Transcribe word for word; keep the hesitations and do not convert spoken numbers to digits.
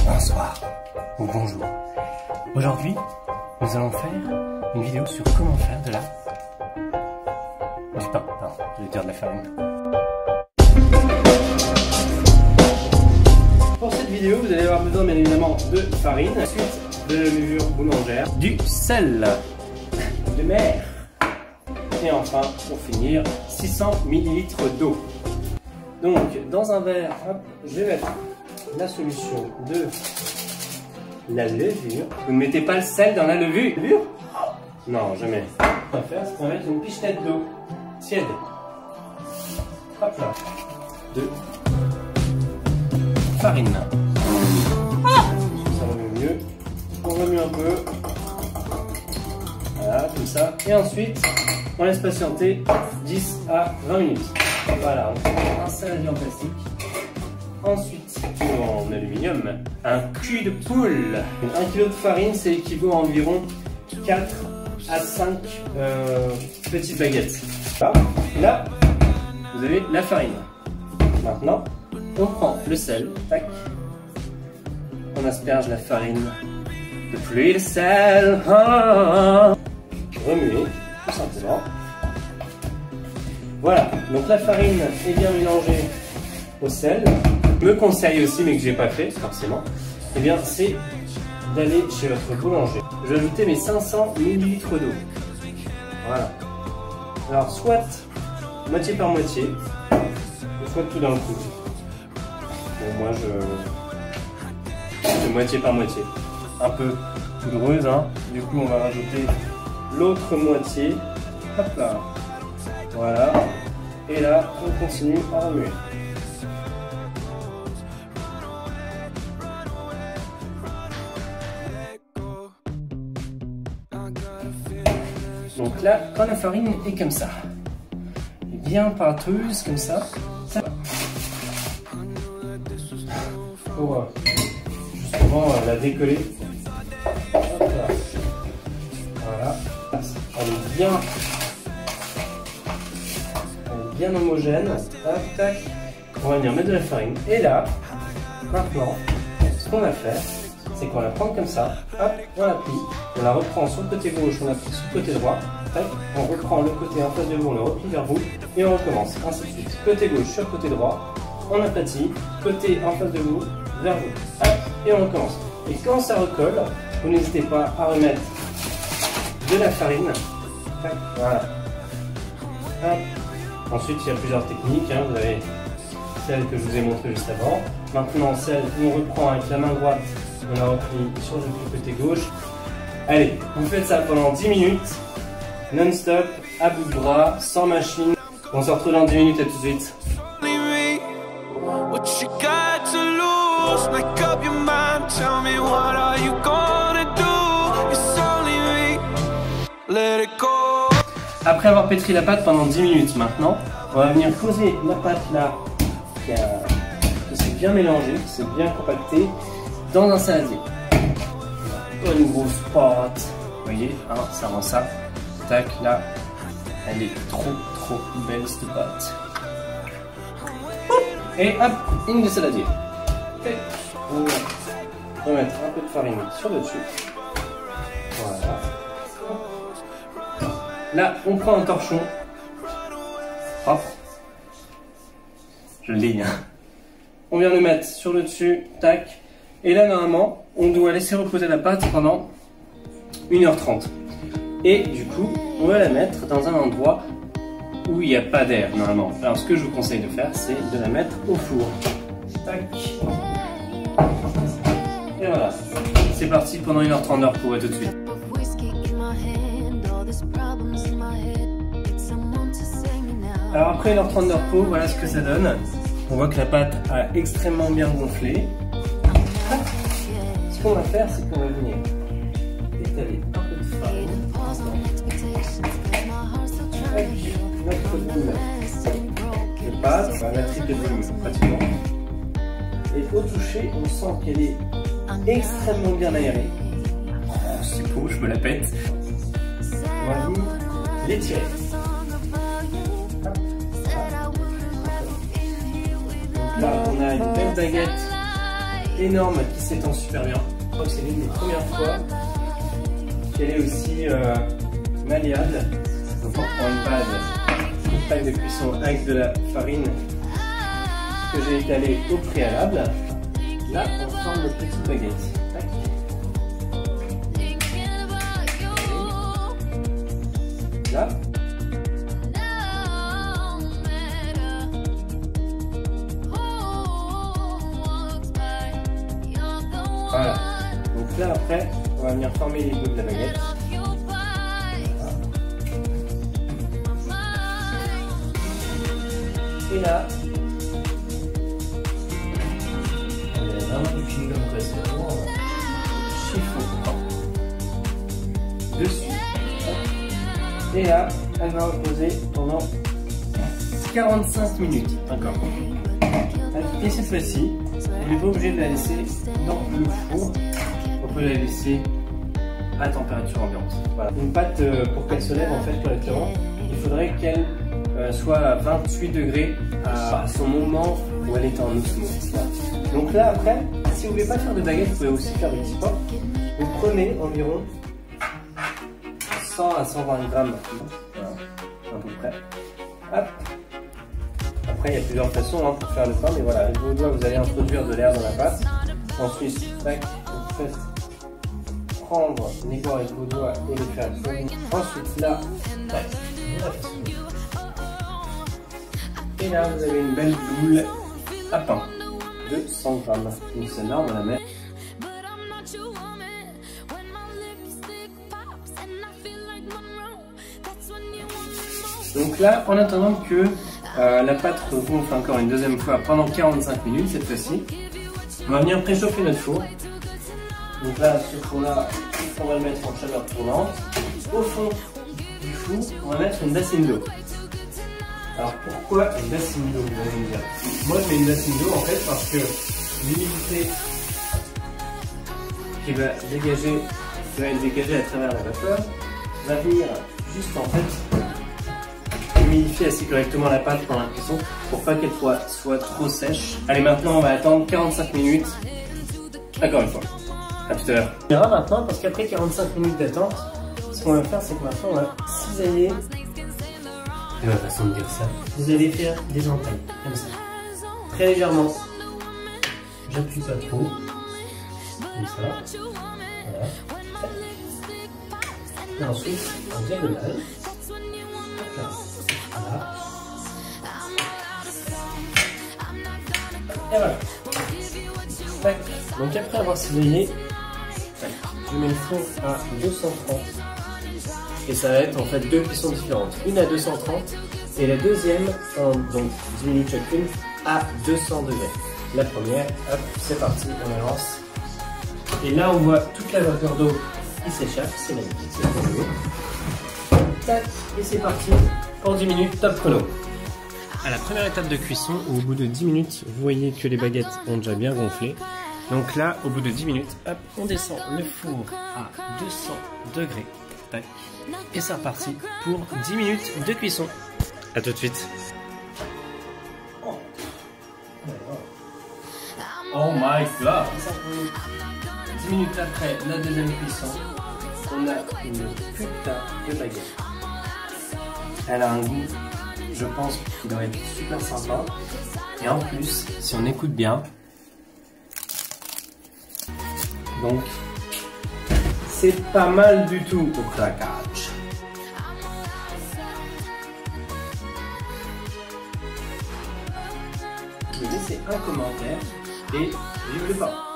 Bonsoir ou bonjour. Aujourd'hui, nous allons faire une vidéo sur comment faire de la... du pain. Non, je vais dire de la farine. Pour cette vidéo, vous allez avoir besoin bien évidemment de farine, ensuite de levure boulangère, du sel, de mer, et enfin, pour finir, six cents millilitres d'eau. Donc, dans un verre, hop, je vais mettre la solution de la levure. Vous ne mettez pas le sel dans la levure? Non, jamais. Ce qu'on va faire, c'est qu'on va mettre une pichenette d'eau tiède. Hop là. De farine. Ça remue mieux. On remue un peu. Voilà, comme ça. Et ensuite, on laisse patienter dix à vingt minutes. Voilà, on fait un saladier en plastique. Ensuite, en aluminium, un cul de poule. un kilo de farine, c'est équivaut à environ quatre à cinq euh, petites baguettes. Là, là, vous avez la farine. Maintenant, on prend le sel, tac. On asperge la farine de pluie de sel. Ah, remuer, tout simplement. Voilà, donc la farine est bien mélangée au sel. Me conseille aussi, mais que j'ai pas fait forcément, eh bien c'est d'aller chez votre boulanger. Je vais ajouter mes cinq cents millilitres d'eau. Voilà. Alors soit moitié par moitié, ou soit tout d'un coup. Bon, moi je fais moitié par moitié. Un peu poudreuse, hein. Du coup on va rajouter l'autre moitié. Hop là. Voilà. Et là on continue à remuer. Donc là, quand la farine est comme ça, bien pâteuse comme ça, ça va. Pour euh, justement euh, la décoller. Hop là. Voilà. Elle est bien, elle est bien homogène. Tac, tac. On va venir mettre de la farine. Et là, maintenant, ce qu'on va faire, c'est qu'on la prend comme ça, hop, on la plie, on la reprend sur le côté gauche, on la plie sur le côté droit, tac, on reprend le côté en face de vous, on le replie vers vous, et on recommence, ainsi de suite. Côté gauche sur côté droit, on aplatit, côté en face de vous, vers vous, hop, et on recommence. Et quand ça recolle, vous n'hésitez pas à remettre de la farine, tac, voilà. Hop. Ensuite, il y a plusieurs techniques, hein, vous avez celle que je vous ai montrée juste avant. Maintenant, celle où on reprend avec la main droite, on la replie sur le côté gauche. Allez, vous faites ça pendant dix minutes, non-stop, à bout de bras, sans machine. On se retrouve dans dix minutes, à tout de suite. Après avoir pétri la pâte pendant dix minutes maintenant, on va venir poser la pâte là, qui, a... qui s'est bien mélangée, qui s'est bien compactée, dans un saladier. Une grosse pâte. Vous voyez, hein, ça rend ça. Tac, là. Elle est trop, trop belle cette pâte. Et hop, une de saladier. Okay. On va mettre un peu de farine sur le dessus. Voilà. Là, on prend un torchon. Hop. Je l'ai, hein. On vient le mettre sur le dessus. Tac. Et là, normalement, on doit laisser reposer la pâte pendant une heure trente. Et du coup, on va la mettre dans un endroit où il n'y a pas d'air, normalement. Alors, ce que je vous conseille de faire, c'est de la mettre au four. Tac. Et voilà. C'est parti pendant une heure trente de repos. À tout de suite. Alors, après une heure trente de repos, voilà ce que ça donne. On voit que la pâte a extrêmement bien gonflé. Ce qu'on va faire, c'est qu'on va venir étaler un peu de farine, notre boule de pâte, enfin la triple de volume pratiquement, et au toucher, on sent qu'elle est extrêmement bien aérée. Oh, c'est beau, je me la pète. On va venir l'étirer. Donc là, on a une belle baguette énorme qui s'étend super bien. Je crois que c'est l'une des premières fois qu'elle est aussi euh, malléable. Donc on prend une base, une pâte de cuisson avec de la farine que j'ai étalée au préalable. Là, on forme notre petite baguette. Tac. Là. Voilà. Donc là, après, on va venir former les bouts de la baguette. Voilà. Et là, un peu fini comme ça, c'est vraiment chiffon dessus. Et là, elle va reposer pendant quarante-cinq minutes encore. Et cette fois-ci, on n'est pas obligé de la laisser dans le four. On peut la laisser à température ambiante. Voilà. Une pâte, pour qu'elle se lève en fait correctement, il faudrait qu'elle euh, soit à vingt-huit degrés à son moment où elle est en osmose. Voilà. Donc là après, si vous ne voulez pas faire de baguette, vous pouvez aussi faire des petits pains. Vous prenez environ cent à cent vingt grammes, voilà, à peu près. Hop. Après, il y a plusieurs façons hein, pour faire le pain, mais voilà, avec vos doigts, vous allez introduire de l'air dans la pâte. Ensuite, tac, vous faites prendre les bords avec vos doigts et les faire tourner. Ensuite, là, tac, et là, vous avez une belle boule à pain de cent grammes. Donc celle-là, on va la mettre. Donc là, en attendant que euh, la pâte regonfle encore une deuxième fois pendant quarante-cinq minutes cette fois-ci, on va venir préchauffer notre four. Donc là, ce four-là, on va le mettre en chaleur tournante. Au fond du four, on va mettre une bassine d'eau. Alors pourquoi une bassine d'eau, vous allez me dire? Moi je mets une bassine d'eau en fait parce que l'humidité qui va dégager, qui va être dégagée à travers la vapeur, va venir juste en fait humidifier assez correctement la pâte pendant la cuisson pour pas qu'elle soit, soit trop sèche. Allez, maintenant on va attendre quarante-cinq minutes. Encore une fois. À tout à l'heure. On verra maintenant parce qu'après quarante-cinq minutes d'attente, ce qu'on va faire c'est que maintenant on va cisailler. C'est ma façon de dire ça. Vous allez faire des entailles, comme ça. Très légèrement. J'appuie pas trop. Comme ça. Voilà. Et ensuite, en diagonale. Voilà. Et voilà. Tac. Donc après avoir cisaillé, je mets le four à deux cent trente. Et ça va être en fait deux cuissons différentes. Une à deux cent trente et la deuxième, en donc dix minutes chacune, à deux cents degrés. La première, hop, c'est parti, on la lance. Et là on voit toute la vapeur d'eau qui s'échappe, c'est magnifique, c'est trop beau. Tac, et c'est parti pour dix minutes, top chrono. À la première étape de cuisson, au bout de dix minutes, vous voyez que les baguettes ont déjà bien gonflé. Donc là, au bout de dix minutes, hop, on descend le four à deux cents degrés. Tac. Et c'est reparti pour dix minutes de cuisson. A tout de suite. Oh, oh my god. dix minutes après la deuxième cuisson, on a une putain de baguette. Elle a un goût, je pense, qui doit être super sympa. Et en plus, si on écoute bien, donc c'est pas mal du tout au craquage. Laissez un commentaire et vive le pain.